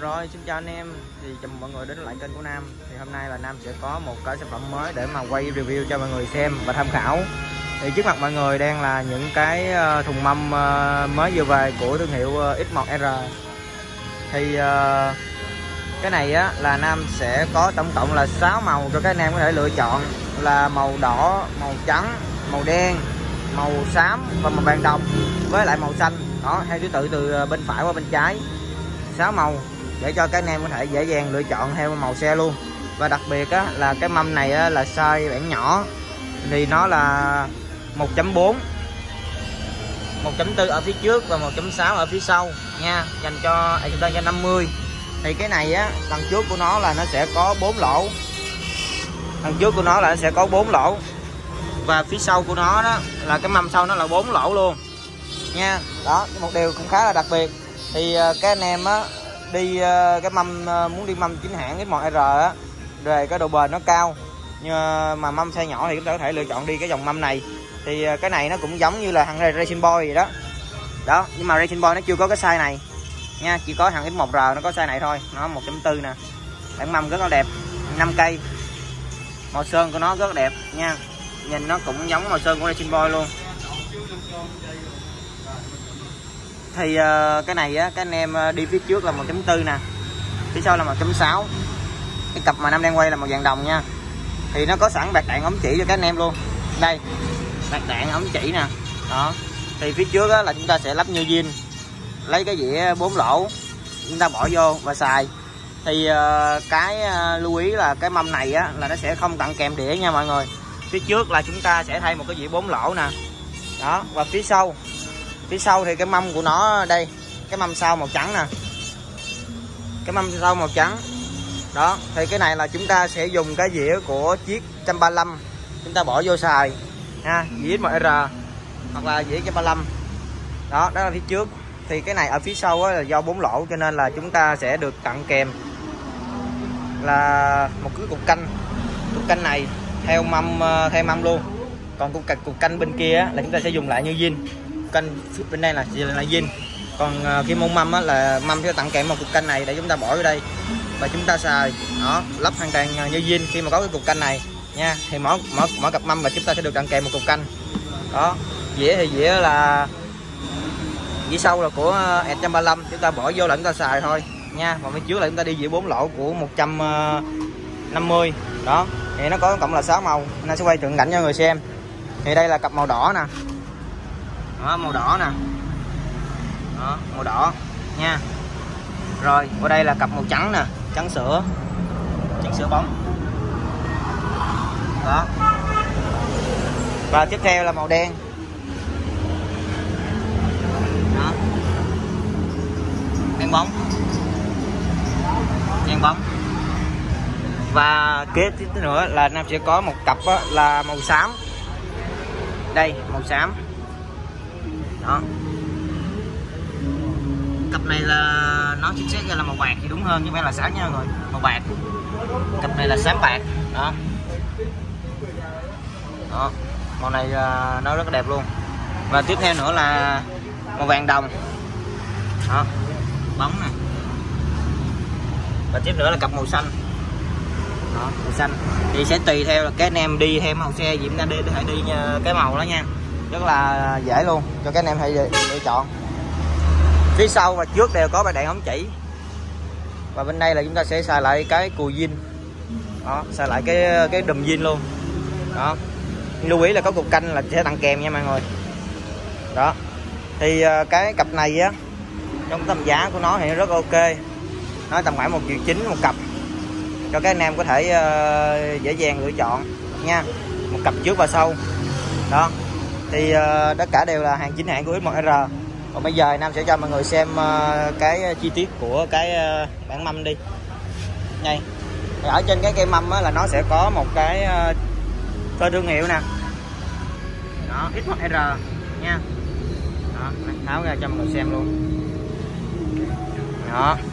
Rồi, xin chào anh em. Thì chào mừng mọi người đến lại kênh của Nam. Thì hôm nay là Nam sẽ có một cái sản phẩm mới để mà quay review cho mọi người xem và tham khảo. Thì trước mặt mọi người đang là những cái thùng mâm mới vừa về của thương hiệu X1R. Thì cái này á là Nam sẽ có tổng cộng là 6 màu cho các anh em có thể lựa chọn, là màu đỏ, màu trắng, màu đen, màu xám và màu vàng đồng với lại màu xanh. Đó, theo thứ tự từ bên phải qua bên trái. 6 màu để cho các anh em có thể dễ dàng lựa chọn theo màu xe luôn. Và đặc biệt á, là cái mâm này á, là size bản nhỏ, thì nó là 1.4, 1.4 ở phía trước và 1.6 ở phía sau nha, dành cho cho 50. Thì cái này á, đằng trước của nó là nó sẽ có 4 lỗ, đằng trước của nó là nó sẽ có 4 lỗ, và phía sau của nó đó là cái mâm sau nó là 4 lỗ luôn nha. Đó, một điều cũng khá là đặc biệt. Thì các anh em á đi cái mâm muốn đi mâm chính hãng X1R á, về cái độ bền nó cao, nhưng mà mâm size nhỏ thì chúng ta có thể lựa chọn đi cái dòng mâm này. Thì cái này nó cũng giống như là thằng Racing Boy vậy đó. Đó, nhưng mà Racing Boy nó chưa có cái size này nha, chỉ có thằng X1R nó có size này thôi. Nó 1.4 nè, bản mâm rất là đẹp, 5 cây, màu sơn của nó rất là đẹp nha, nhìn nó cũng giống màu sơn của Racing Boy luôn. Thì cái này á, các anh em đi phía trước là 1.4 nè, phía sau là 1.6. Cái cặp mà Nam đang quay là màu vàng đồng nha. Thì nó có sẵn bạc đạn ống chỉ cho các anh em luôn. Đây, bạc đạn ống chỉ nè. Đó. Thì phía trước á, là chúng ta sẽ lắp như zin, lấy cái dĩa 4 lỗ chúng ta bỏ vô và xài. Thì cái lưu ý là cái mâm này á, là nó sẽ không tặng kèm đĩa nha mọi người. Phía trước là chúng ta sẽ thay một cái dĩa 4 lỗ nè. Đó, và phía sau thì cái mâm của nó đây, cái mâm sau màu trắng nè, cái mâm sau màu trắng. Đó, thì cái này là chúng ta sẽ dùng cái dĩa của chiếc 135 chúng ta bỏ vô xài ha, dĩa X1R hoặc là dĩa 135. Đó, đó là phía trước. Thì cái này ở phía sau là do 4 lỗ cho nên là chúng ta sẽ được tặng kèm là một cái cục canh này theo mâm luôn. Còn cục canh bên kia là chúng ta sẽ dùng lại như zin, canh bên đây là zin. Còn khi mông mâm á, là mâm sẽ tặng kèm một cục canh này để chúng ta bỏ vô đây và chúng ta xài. Đó, lắp hoàn toàn như zin khi mà có cái cục canh này nha. Thì mỗi cặp mâm là chúng ta sẽ được tặng kèm một cục canh. Đó, dĩa thì dĩa là dĩa sau là của S135 chúng ta bỏ vô là chúng ta xài thôi nha. Và bên trước là chúng ta đi dĩa 4 lỗ của 150. Đó, thì nó có cộng là 6 màu, nên sẽ quay trọn cảnh cho người xem. Thì đây là cặp màu đỏ nè. Đó, màu đỏ nè. Đó, màu đỏ nha. Rồi, qua đây là cặp màu trắng nè, trắng sữa bóng. Đó. Và tiếp theo là màu đen. Đó. Đen bóng. Và kế tiếp nữa là Nam sẽ có một cặp á, là màu xám. Đây, màu xám. Đó. Cặp này là nó chính xác ra là màu bạc thì đúng hơn, chứ không phải là xám nha mọi người. Màu bạc. Cặp này là xám bạc. Đó. Đó. Màu này nó rất là đẹp luôn. Và tiếp theo nữa là màu vàng đồng. Đó. Bóng nè. Và tiếp nữa là cặp màu xanh. Đó, màu xanh. Thì sẽ tùy theo là các anh em đi theo màu xe gì chúng ta đi có thể đi cái màu đó nha. Rất là dễ luôn cho các anh em hãy lựa chọn. Phía sau và trước đều có bạc đạn ống chỉ. Và bên đây là chúng ta sẽ xài lại cái cùi zin. Đó, xài lại cái đùm zin luôn. Đó. Lưu ý là có cục canh là sẽ tặng kèm nha mọi người. Đó. Thì cái cặp này á, trong tầm giá của nó thì rất ok. Nó tầm khoảng 1,9 triệu một cặp, cho các anh em có thể dễ dàng lựa chọn nha, một cặp trước và sau. Đó, thì tất cả đều là hàng chính hãng của X1R. Còn bây giờ Nam sẽ cho mọi người xem cái chi tiết của cái bản mâm đi. Đây, ở trên cái cây mâm á, là nó sẽ có một cái tên thương hiệu nè. Đó, X1R nha. Đó, tháo ra cho mọi người xem luôn. Đó,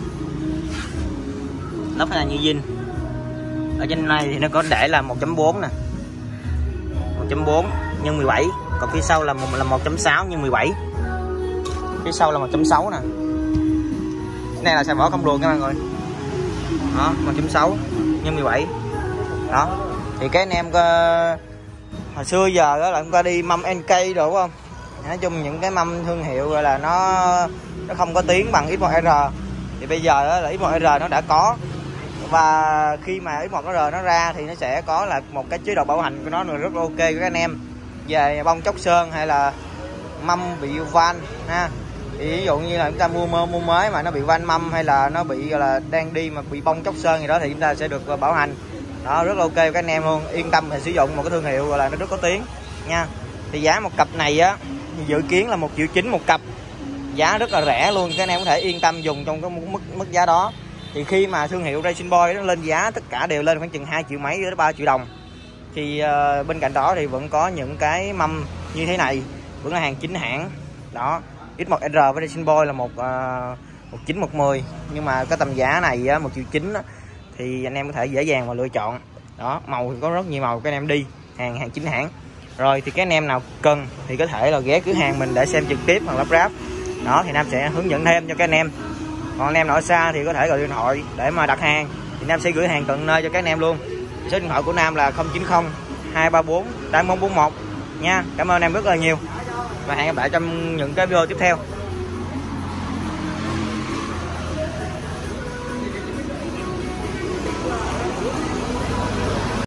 lắp là như zin. Ở trên này thì nó có để là 1.4 nè, 1.4 nhân 17. Còn phía sau là 1.6 nhân 17. Phía sau là 1.6 nè. này là xài vỏ không luồn các bạn ơi. Đó 1.6 nhân 17. Đó thì cái anh em hồi xưa giờ đó là chúng ta đi mâm NK rồi đúng không, nói chung những cái mâm thương hiệu gọi là nó không có tiếng bằng X1R. Thì bây giờ đó là X1R nó đã có, và khi mà X1R nó ra thì nó sẽ có là một cái chế độ bảo hành của nó rất là ok của các anh em về bông chóc sơn hay là mâm bị van ha. Thì ví dụ như là chúng ta mua mới mà nó bị van mâm hay là nó bị gọi là đang đi mà bị bông chóc sơn gì đó thì chúng ta sẽ được bảo hành. Đó rất là ok các anh em luôn, yên tâm thì sử dụng một cái thương hiệu gọi là nó rất có tiếng nha. Thì giá một cặp này á dự kiến là 1,9 triệu một cặp, giá rất là rẻ luôn, các anh em có thể yên tâm dùng trong cái mức giá đó. Thì khi mà thương hiệu Racing Boy nó lên giá tất cả đều lên khoảng chừng 2 triệu mấy đến 3 triệu đồng. Thì bên cạnh đó thì vẫn có những cái mâm như thế này vẫn là hàng chính hãng. Đó X1R với Racing Boy là 1,9 1,10, nhưng mà cái tầm giá này á 1,9 triệu đó, thì anh em có thể dễ dàng mà lựa chọn. Đó màu thì có rất nhiều màu các anh em đi, hàng chính hãng. Rồi thì các anh em nào cần thì có thể là ghé cửa hàng mình để xem trực tiếp hoặc lắp ráp. Đó thì Nam sẽ hướng dẫn thêm cho các anh em. Còn anh em ở xa thì có thể gọi điện thoại để mà đặt hàng, thì Nam sẽ gửi hàng tận nơi cho các anh em luôn. Số điện thoại của Nam là 090 234 8141 nha. Cảm ơn em rất là nhiều và hẹn gặp lại trong những cái video tiếp theo.